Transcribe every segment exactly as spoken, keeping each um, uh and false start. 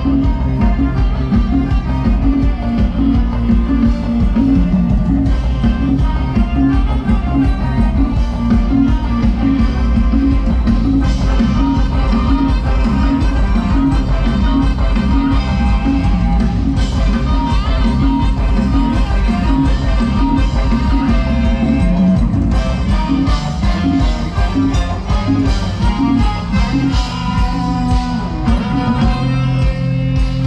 ค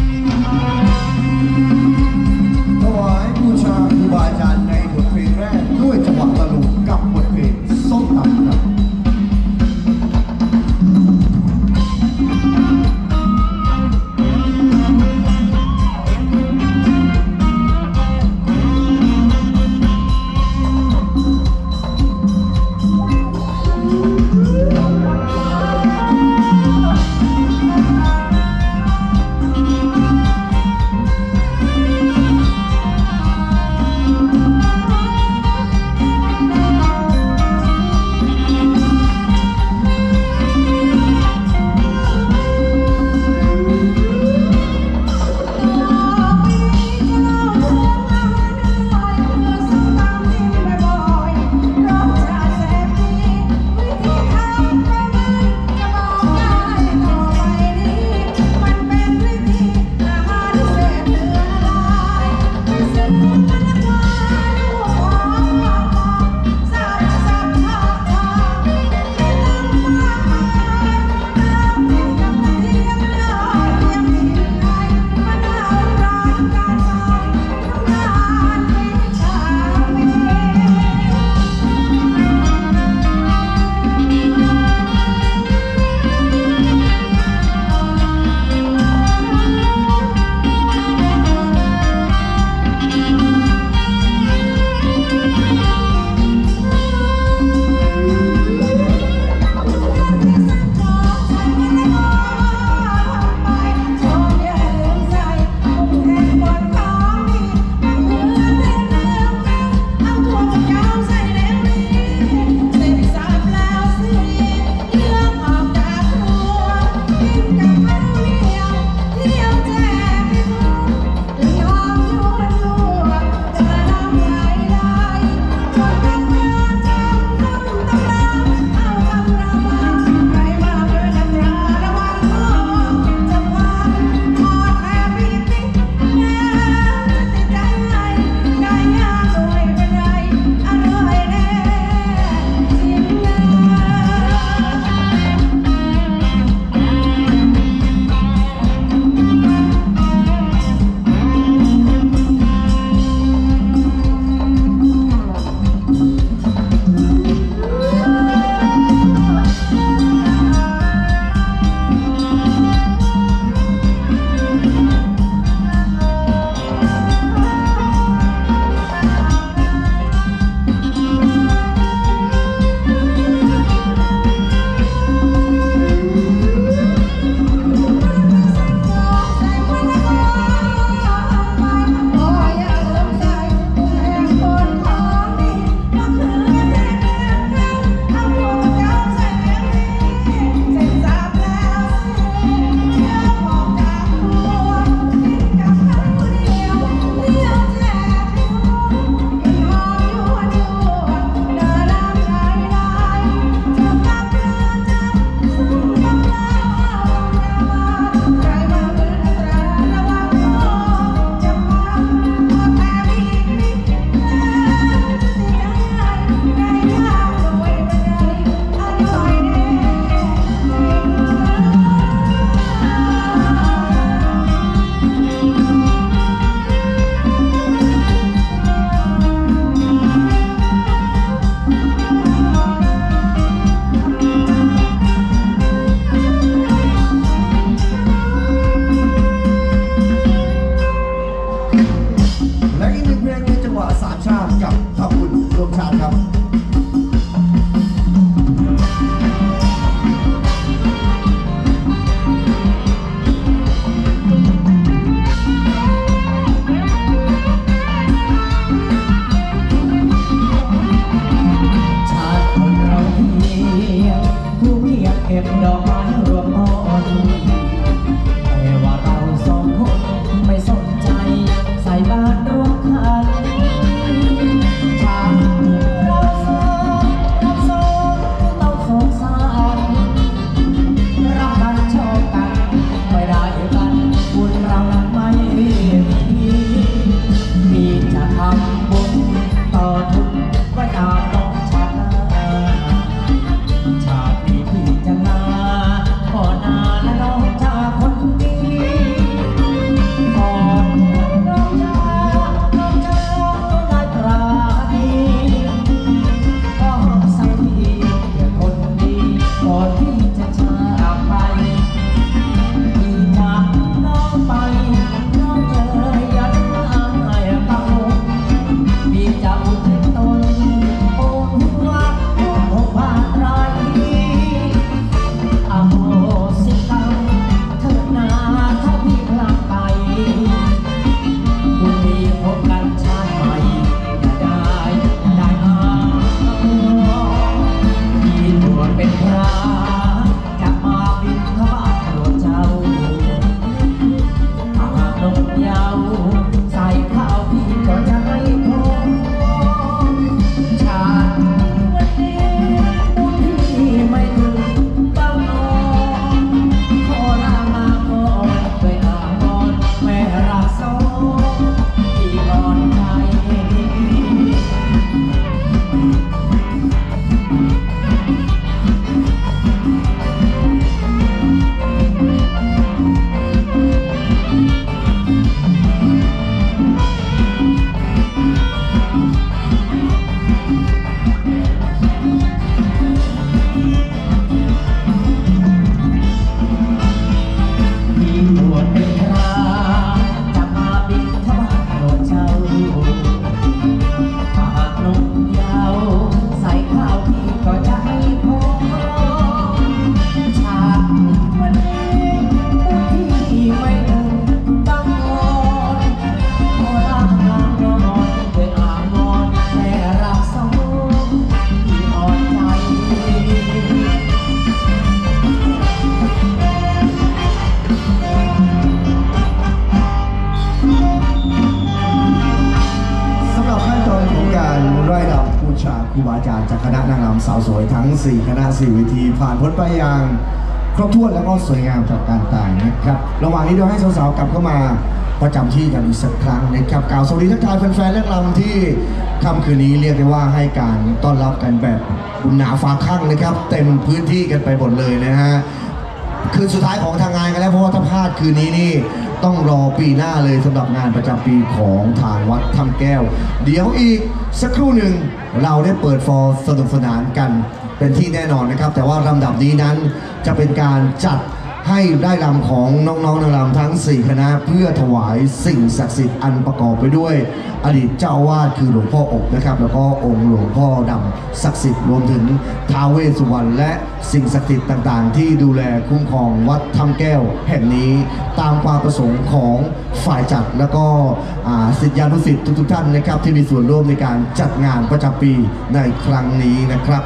ทั้งสี่คณะสี่เวทีผ่านพ้นไปอย่างครบถ้วนแล้วก็สวยงามจากการตายนะครับระหว่างนี้เดี๋ยวให้สาวๆกลับเข้ามาประจำที่กันอีกสักครั้งนะครับกล่าวสวัสดีทักทายแฟนๆและรำที่ค่ำคืนนี้เรียกได้ว่าให้การต้อนรับกันแบบอุ่นหนาฟ้าคั่งนะครับเต็มพื้นที่กันไปหมดเลยนะฮะคืนสุดท้ายของทางงานกันแล้วเพราะว่าถ้าพลาดคืนนี้นี่ต้องรอปีหน้าเลยสำหรับงานประจำปีของทางวัดถ้ำแก้วเดี๋ยวอีกสักครู่หนึ่งเราได้เปิดฟอร์สนุกสนานกันเป็นที่แน่นอนนะครับแต่ว่าลำดับนี้นั้นจะเป็นการจัดให้ได้รำของน้องๆนางรำทั้งสี่คณะเพื่อถวายสิ่งศักดิ์สิทธิ์อันประกอบไปด้วยอดีตเจ้าอาวาสคือหลวงพ่ออบนะครับแล้วก็องค์หลวงพ่อดำศักดิ์สิทธิ์รวมถึงท้าวเวสสุวรรณและสิ่งศักดิ์สิทธิ์ต่างๆที่ดูแลคุ้มครองวัดถ้ำแก้วแห่งนี้ตามความประสงค์ของฝ่ายจัดแล้วก็ศิษยานุศิษย์ทุกๆท่านนะครับที่มีส่วนร่วมในการจัดงานประจำปีในครั้งนี้นะครับ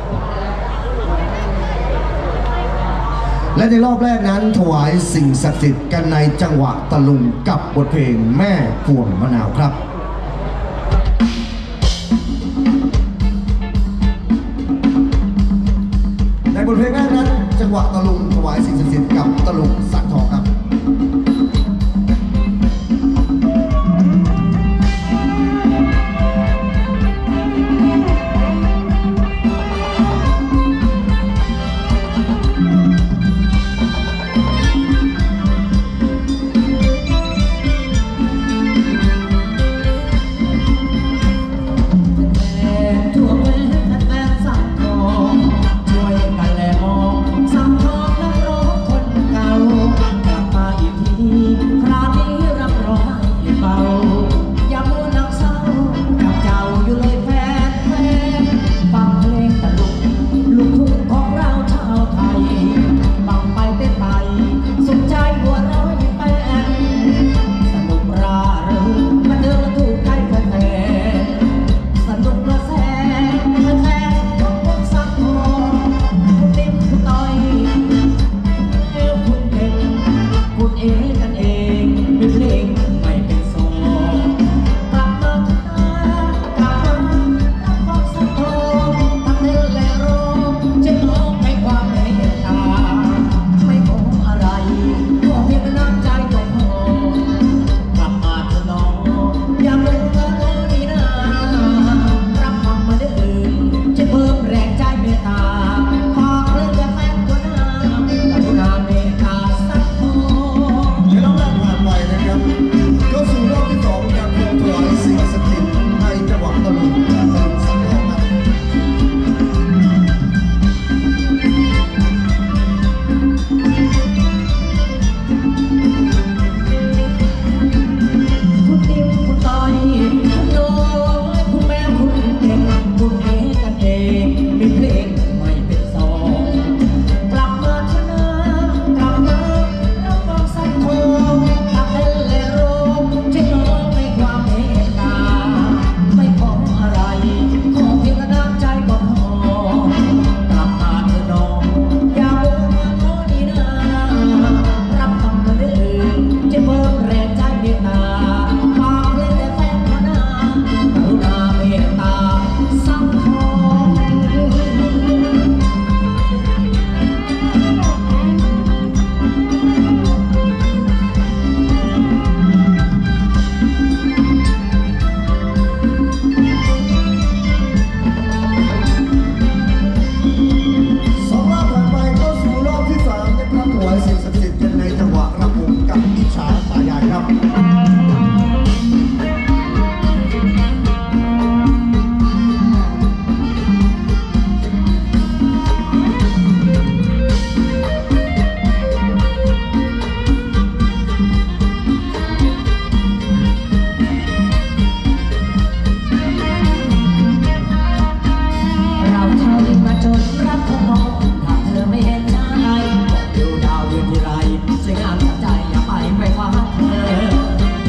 และในรอบแรกนั้นถวายสิ่งศักดิ์สิทธิ์กันในจังหวะตะลุงกับบทเพลงแม่พวงมะนาวครับในบทเพลงแรกนั้นจังหวะตะลุงถวายสิ่งศักดิ์สิทธิ์กับตะลุงสังทองครับใจอย่าไปไปว่าเธอ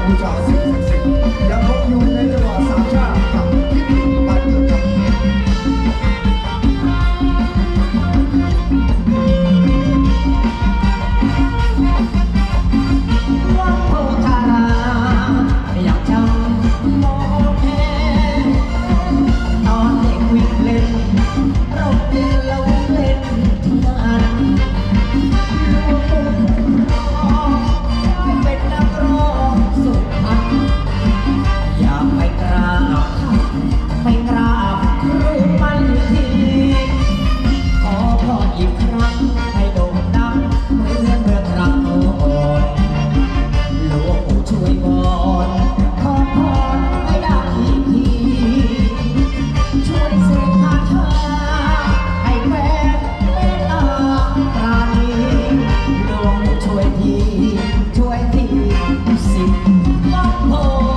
บูชาสิ่งศักดิ์สิทธิ์ยังคงอยู่ในจังหวัดสามชาติกับพิธีบ้านเกิดครับวัดโพธารามอยากจำมองแค่ตอนเด็กวิ่งเล่นโรงเรียนเราเล่นที่นั่นลูกร้องเป็นนักร้องสุพรรณอยากไปกราบไปกราบรูปปั้นทีขอพรอีกครั้งให้โด่งดังเหมือนเมื่อครั้งโน้นหลวงปู่ช่วยวอนขอพรให้ได้อีกทีช่วยเสกคาถาให้แฟนเมตตาปราณีหลวงช่วยทีช่วยทีสิวัดโพ